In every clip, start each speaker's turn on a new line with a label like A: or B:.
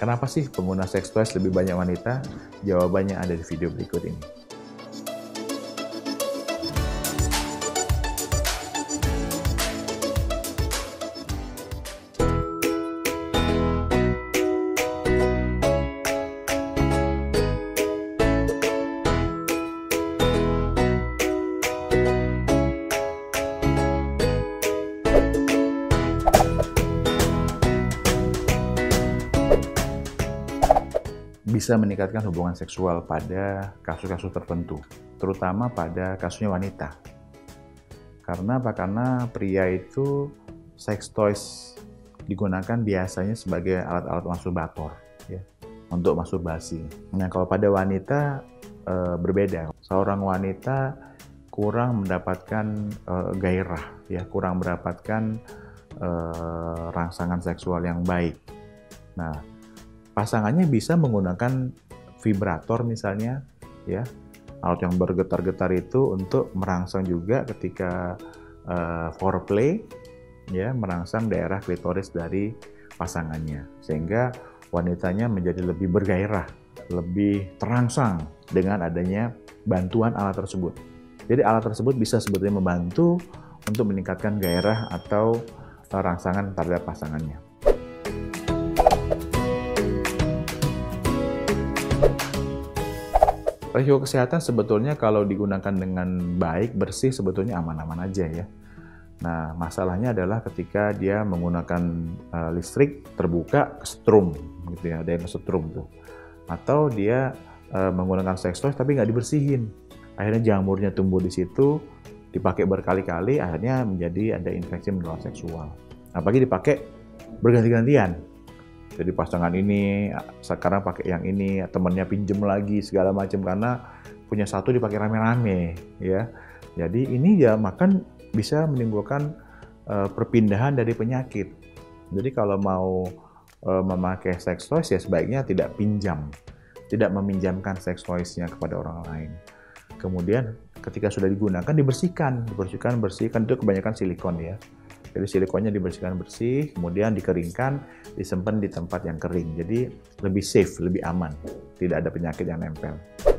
A: Kenapa sih pengguna seks toys lebih banyak wanita? Jawabannya ada di video berikut ini. Bisa meningkatkan hubungan seksual pada kasus-kasus tertentu, terutama pada kasusnya wanita. Karena apa? Karena pria itu sex toys digunakan biasanya sebagai alat-alat masturbator, ya, untuk masturbasi. Nah, kalau pada wanita berbeda. Seorang wanita kurang mendapatkan gairah, ya, kurang mendapatkan rangsangan seksual yang baik. Nah, pasangannya bisa menggunakan vibrator misalnya, ya, alat yang bergetar-getar itu untuk merangsang juga ketika foreplay, ya, merangsang daerah klitoris dari pasangannya, sehingga wanitanya menjadi lebih bergairah, lebih terangsang dengan adanya bantuan alat tersebut. Jadi alat tersebut bisa sebetulnya membantu untuk meningkatkan gairah atau rangsangan terhadap pasangannya. Risiko kesehatan sebetulnya kalau digunakan dengan baik, bersih, sebetulnya aman-aman aja, ya. Nah, masalahnya adalah ketika dia menggunakan listrik terbuka, setrum, gitu ya, ada yang setrum tuh. Atau dia menggunakan sex toys tapi nggak dibersihin. Akhirnya jamurnya tumbuh di situ, dipakai berkali-kali, akhirnya menjadi ada infeksi menular seksual. Apalagi dipakai berganti-gantian. Jadi pasangan ini sekarang pakai yang ini, temennya pinjem lagi segala macam karena punya satu dipakai rame-rame, ya. Jadi ini ya makan bisa menimbulkan perpindahan dari penyakit. Jadi kalau mau memakai sex toys ya sebaiknya tidak pinjam, tidak meminjamkan sex toys-nya kepada orang lain. Kemudian ketika sudah digunakan bersihkan itu kebanyakan silikon, ya. Jadi silikonnya dibersihkan bersih, kemudian dikeringkan, disimpan di tempat yang kering. Jadi lebih safe, lebih aman, tidak ada penyakit yang nempel.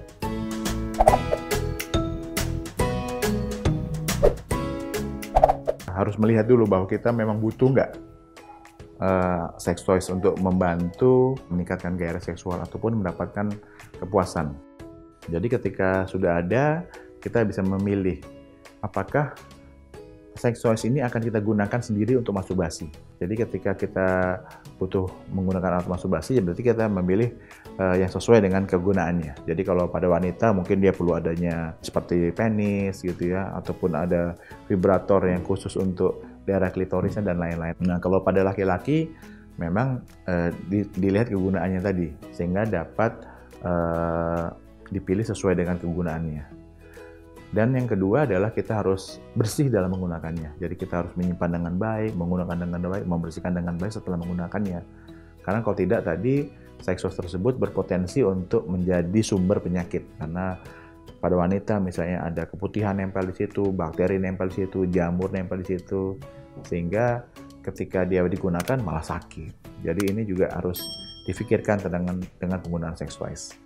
A: Harus melihat dulu bahwa kita memang butuh nggak sex toys untuk membantu meningkatkan gairah seksual ataupun mendapatkan kepuasan. Jadi ketika sudah ada, kita bisa memilih apakah sex toys ini akan kita gunakan sendiri untuk masturbasi. Jadi ketika kita butuh menggunakan alat masturbasi, ya berarti kita memilih yang sesuai dengan kegunaannya. Jadi kalau pada wanita mungkin dia perlu adanya seperti penis gitu, ya, ataupun ada vibrator yang khusus untuk daerah klitorisnya dan lain-lain. Nah, kalau pada laki-laki memang dilihat kegunaannya tadi, sehingga dapat dipilih sesuai dengan kegunaannya. Dan yang kedua adalah kita harus bersih dalam menggunakannya. Jadi kita harus menyimpan dengan baik, menggunakan dengan baik, membersihkan dengan baik setelah menggunakannya. Karena kalau tidak tadi, sex toys tersebut berpotensi untuk menjadi sumber penyakit. Karena pada wanita misalnya ada keputihan nempel di situ, bakteri nempel di situ, jamur nempel di situ. Sehingga ketika dia digunakan malah sakit. Jadi ini juga harus difikirkan dengan penggunaan sex toys.